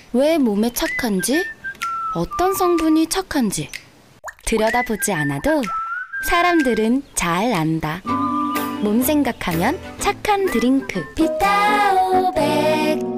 왜 몸에 착한지, 어떤 성분이 착한지 들여다보지 않아도 사람들은 잘 안다. 몸 생각하면 착한 드링크 비타오백.